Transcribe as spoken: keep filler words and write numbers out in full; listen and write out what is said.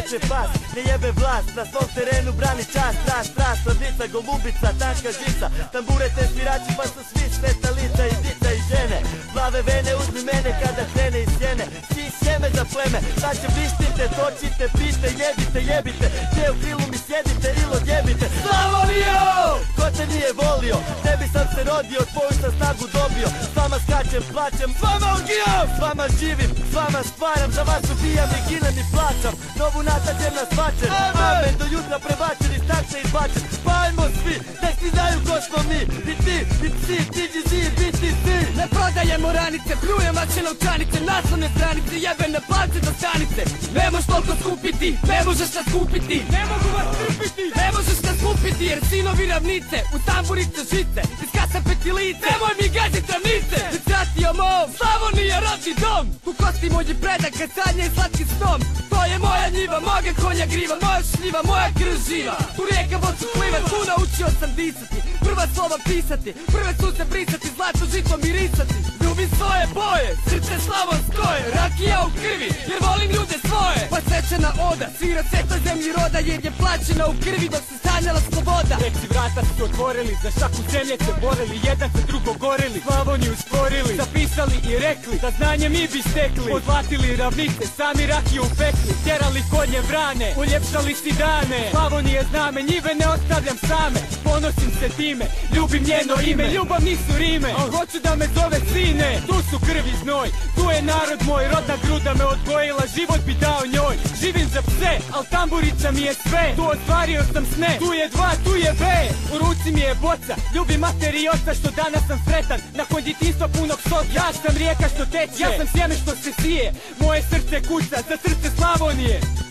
skače pas, ne jebe vlast, na svom terenu brani čast, rast, rast, slavnica, golubica, tanka žica, tambure te svirači pa su svi sveta lica i dica i žene, plave vene uzmi mene kada krene iz sjene, si sjeme za pleme, sad će blištite, točite, pite, jedite, jebite, gdje u krilu mi sjedite ili odjebite. Slavonijo! Ko te nije volio, tebi sam se rodio, tvoju sam snagu dobio, s vama skačem, plaćem, s vama ugijam, s vama živim, s vama stvaram, za vas ubijam i ginem i plaćam, novu natađem na svačem, amen, do jutra prebačen i tak se izbačen, pa ajmo svi, nek ti znaju ko smo mi, i ti, i psi, tiđi zi, biti si. Ne prodajemo ranice, pljujem vaše novčanice, naslovne stranice, jebene place do stanice. Ne možeš toliko skupiti, ne možeš nas kupiti, ne mogu vas trpiti, ne možeš nas kupiti, jer sinovi ravnice, u tamburice žice, iz kasa petilice, nemoj mi gazit ravnice, već mom, Slavonija rodni dom, u kosti moji predaka, sanje i slatki snom, to je moja njiva, moga konja griva, moja šljiva, moja krv živa, tu rijeka voću pliva, tu naučio sam disati, prva slova pisati, prve suze brisati, zlato žito mirisati, ljubim svoje boje, srce slavonsko je, rakija u krvi, jer volim ljude svoje, pa svečana oda, svira se toj zemlji roda, jer je plaćena u krvi dok se sanjala sloboda. Reci vrata su otvorili, za šaku zemlje se borili, jedan za drugo gorili, Slavoniju stvorili, zapisali i rekli, da znanje mi bi stekli, odlatili ravnice, sami rakiju upekli, tjerali konje vrane, uljepšali si dane, Slavonije zname, njive ne ostavljam same, ponosim se time, ljubim njeno ime, ljubav nisu rime, al hoću da me zove sine, tu su krvi znoj, tu je narod moj, rodna gruda me odgojila, život bi dao njoj, živim za pse, al tamburica mi je sve, tu ostvario sam sne, tu je dva, tu je B, u ruci mi je boca, ljubim materi i oca što danas sam sretan, nakon djetinjstva punog soka, ja sam rijeka što teče, ja sam sjeme što se sije, moje srce kuca za srce Slavonije.